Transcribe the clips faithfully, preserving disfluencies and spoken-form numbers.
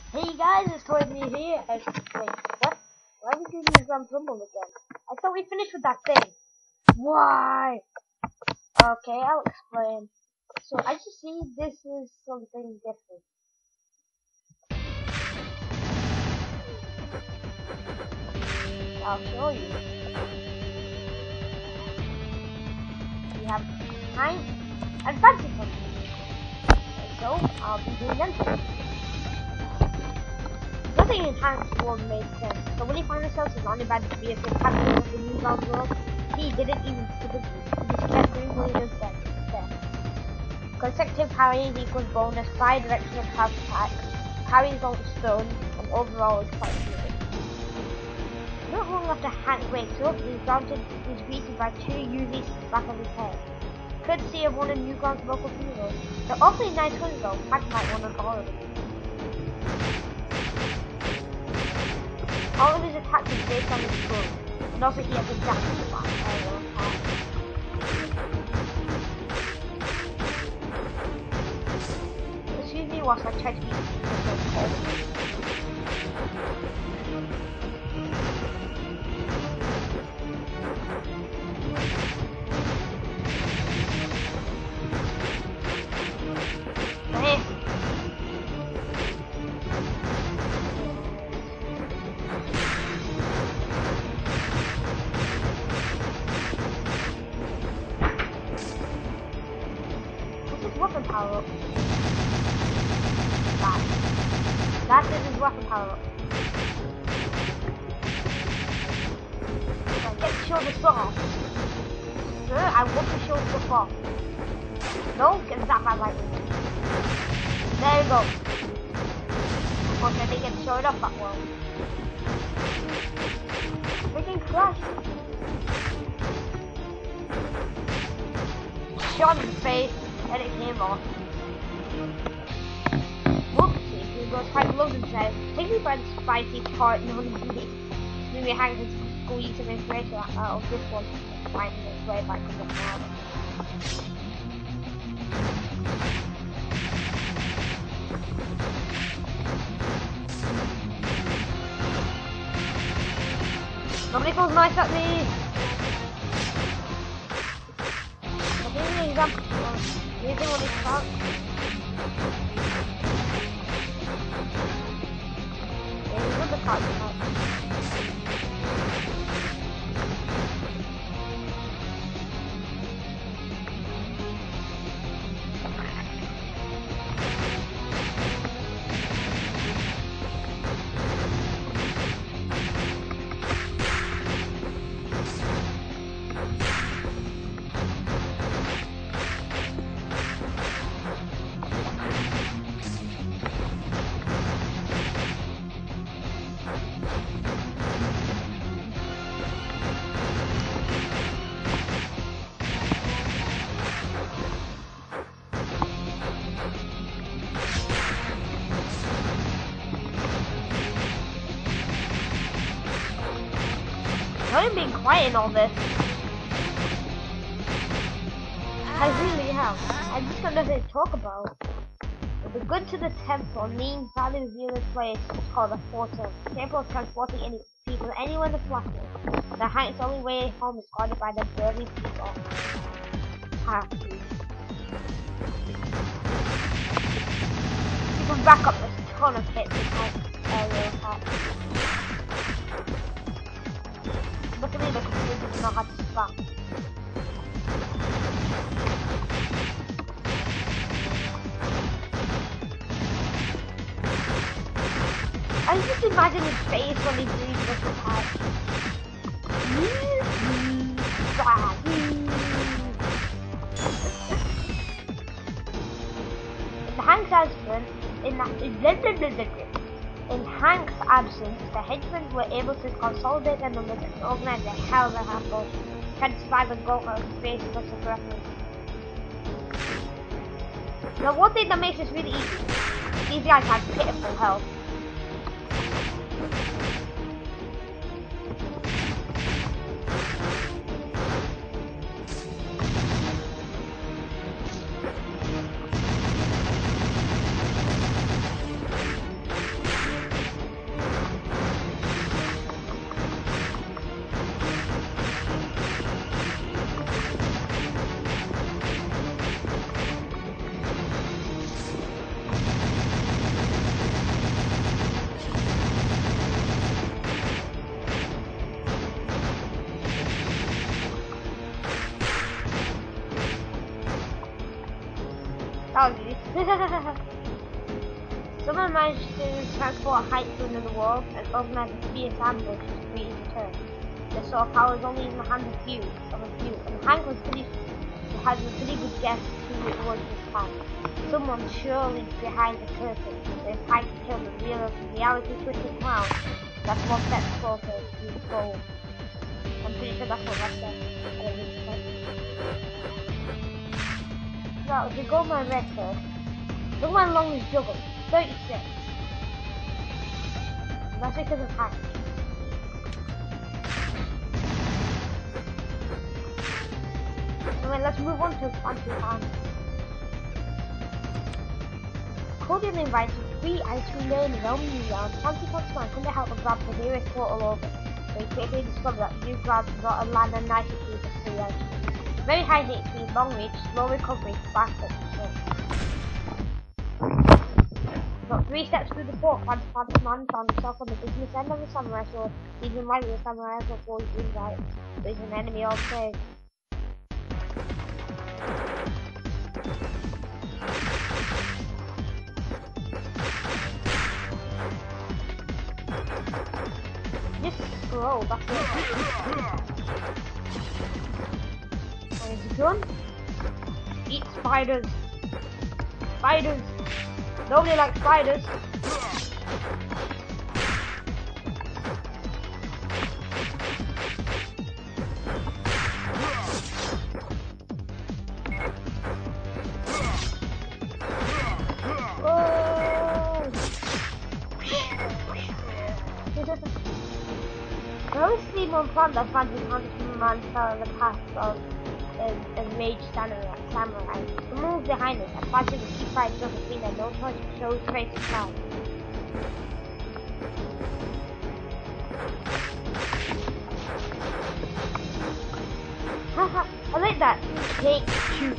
Hey guys, it's Toy Me here. And wait, what? Why did you use Ram Rumble again? I thought we finished with that thing. Why? Okay, I'll explain. So I just see this is something different. I'll show you. We have time and fancy functions. So I'll be doing them today. Nothing enhanced one made sense. So when he found himself surrounded by the vehicle captain of the New Ground world, he didn't even consider it. He just kept doing what he does best. Consecutive parries equals bonus, bi-directional crouch attack, parries don't stun, and overall is quite good. Not long after Hank wakes up, he's granted he's greeted by two U Vs to the back of his head. Courtesy of one of Newground's local heroes. They're awfully nice ones though, Hank might want to borrow them. All of his attacks are based on his skill, and also he has a jacket back aerial attack. Excuse me whilst I try to be weapon power up. That. That is his weapon power up. Like, get the shoulder stuff off. Sir, I want the shoulder stuff off. No, get that by lightning. There you go. Unfortunately, I didn't get the shoulder off that well. Freaking crash. Shot in the face. And it came off. Whoopsie, he goes quite low and says, take me by the spicy tart and honey beauty. Maybe Hank can squeeze some inspiration out of this one and finding its way back to the father. Nobody feels nice at me. I'll give you an example. Using what he's got. Yeah, he's with the card tonight. I'm being quiet in all this. I really have. I just got nothing to talk about. The good to the temple means value revealing place called the fortress. The temple is transporting any people anywhere in the flatness. The Hank's only way home is guarded by the burly people. Have to. People back up, there's a ton of hits with Hank's aerial attacks. Look at me, the computer does not have to spam. I just imagine his face when he breathes this attack. In Hank's absence, in that, In Hank's absence, the henchmen were able to consolidate their numbers and organize a hell of a handful, trying to survive and go out of space such a reference. Now one thing that makes this really easy, these guys have pitiful health. Someone managed to transport Hank to another world and organize a fierce ambush to greet his return. They saw powers only in the hands of few, of a few, and Hank was pretty, had a pretty good guess who it was this time. Someone surely behind the curtain. So if Hank killed the real, reality-twisted clown, that's one step closer to his goal. I'm pretty sure that's what that said. I don't need to say. Well, if we go my red first, look my longest juggle, thirty-six. That's because of Hank. Anyway, let's move on to Fancy Hank. Cordially invited three ice cream men around New Round. Fancy Fox Man couldn't help but grab the nearest portal over. So he quickly discovered that new grabs got a land and nicer piece of free ice cream. Very high H P, long reach, slow recovery, fast at the Got three steps through the port, Fancy Fox Man found himself on the business end of the samurai sword, leaving right with the samurai before he was right. But he's an enemy all the same. Just scroll, that's it. And it's done. Eat spiders. Spiders. Nobody likes spiders. I always see one plant that Fancy Man fell in the path of a, a mage samurai. samurai. The move behind us, and Fancy will keep right just between them, no touch shows trace of time. Haha, I like that. Take two.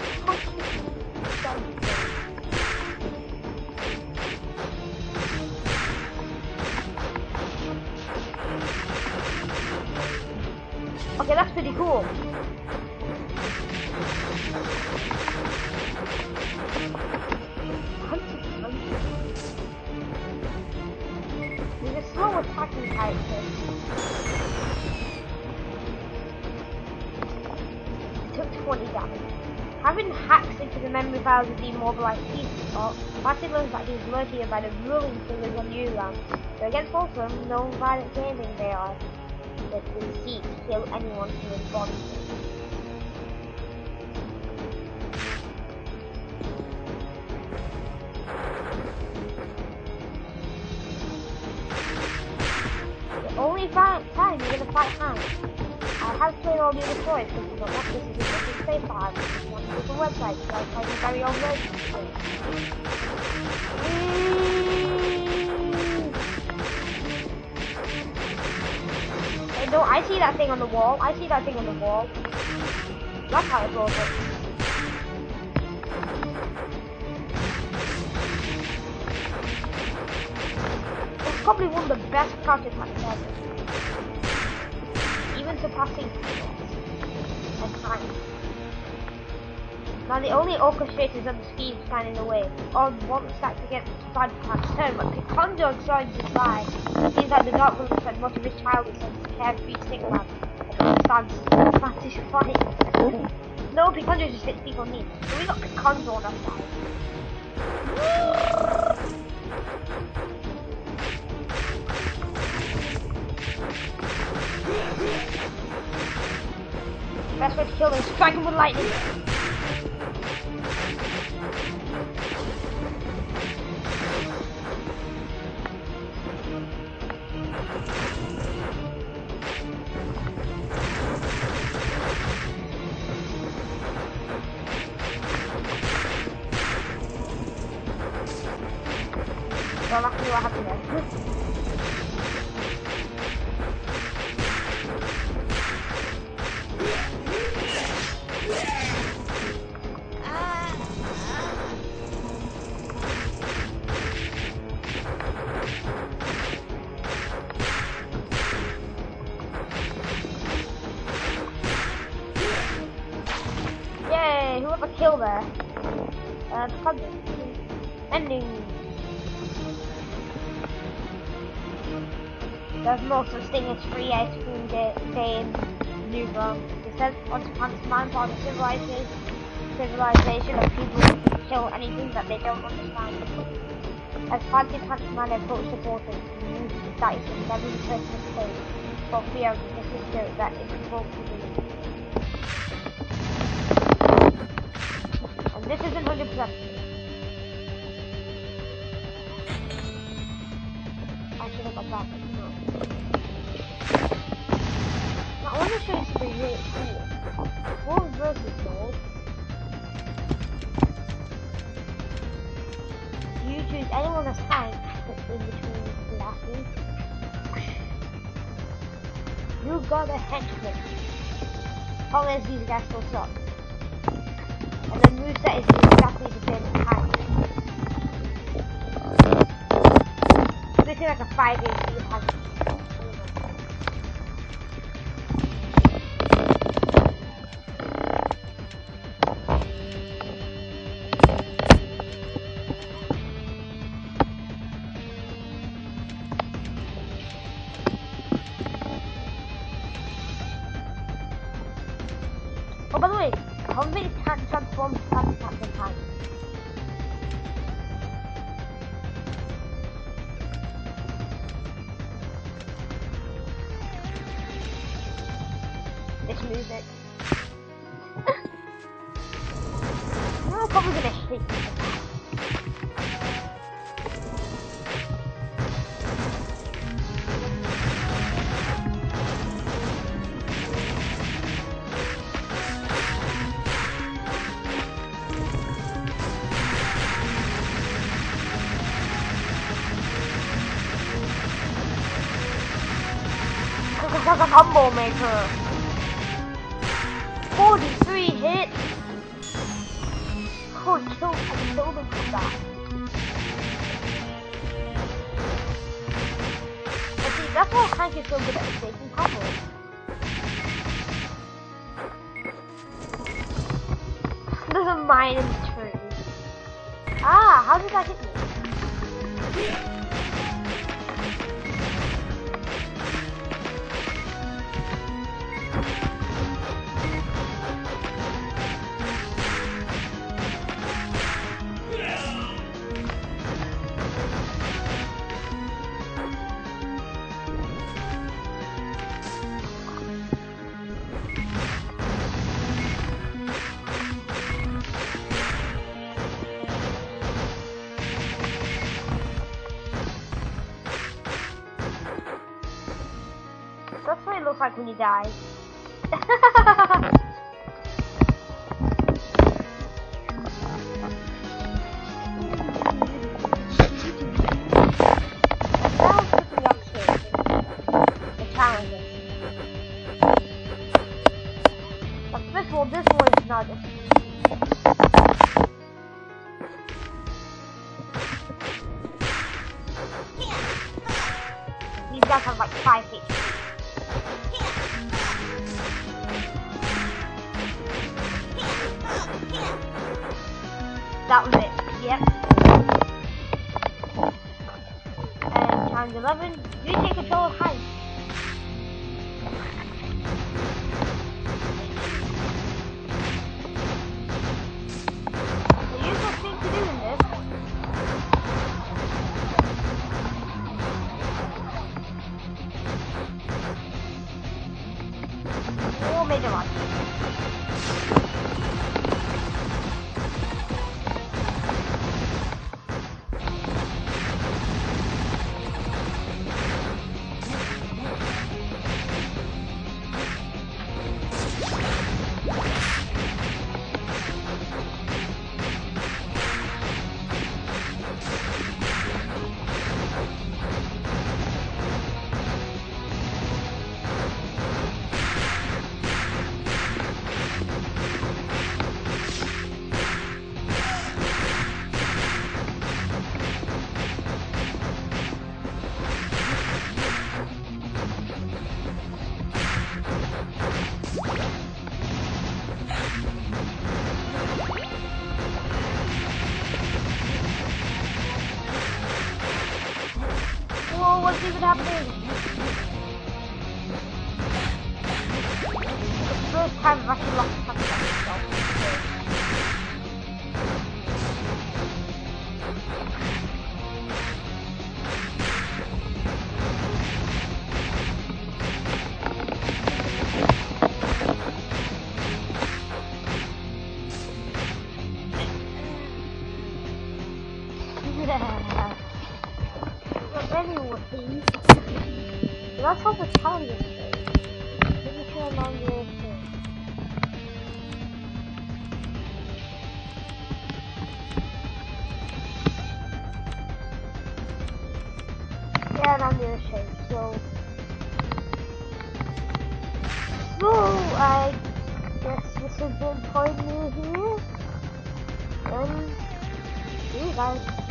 Okay, that's pretty cool. There's a slow attacking character. It took twenty damage. Having hacks into the memory files of the immobilized pieces, or Fancy learns that he's lurking by the ruling figures on New Round. So against both of them, no violent gaming they are. That will seek to kill anyone who responds. The only time you're going to fight Hank. I have played all the other stories because you don't want this is a different space for Hank. You want to go to the website, so I try to carry on No, I see that thing on the wall. I see that thing on the wall. That's how it goes. It's probably one of the best counterattacks ever. Even surpassing and time. Now the only orchestrators of the scheme stand in the way. All one stacked against bad plans turn, but Piconjo joins his side. It seems like the Dark One spent much of his childhood since the carefree stickman understands Fancy's fight. No, Piconjo just hits people neat. So we got Piconjo on our side. Best way to kill him is strike him with lightning. Well, that's what happened there. Yay, whoever killed there. Uh, uh, content. Ending. There's no such thing as free ice cream day, day in New Rome. It says once upon a time, part of civilization, civilization of people who can kill anything that they don't understand. As Fancy Pants Man approached the portal, he used his dice and never returned to the stage, for fear of the sister that it provoked within him. And this isn't one hundred percent. I should have got that. No. Now, I want to show you something really cool. Wolves versus Wolves. You choose anyone that's tank that's in between the glasses. You got a henchman. Problem is these guys still suck. And the moveset is exactly the same as tank. This is like a five H P tank. Oh, by the way, how many can transform to Fancy Pants in time? This music. I'm probably gonna hate this. Like a combo maker. forty-three hits. Oh, I killed, I killed him with that. And see, that's why Hank is so good at making combos. There's a mine in the tree. Ah, how did that hit me? That's what it looks like when you die. But this one, this one is not. These guys have like five H P. That was it. Yep. And times eleven. You take control of Hank. The usual thing to do in this. Or major one. Oh, what's even happening? It's the first time I've actually lost track of myself. But anyway, that's how the Italian thing. Pretty sure I'm on the thing. Yeah, and I'm the other shape, so. So, I guess this has been point me here. And see you guys.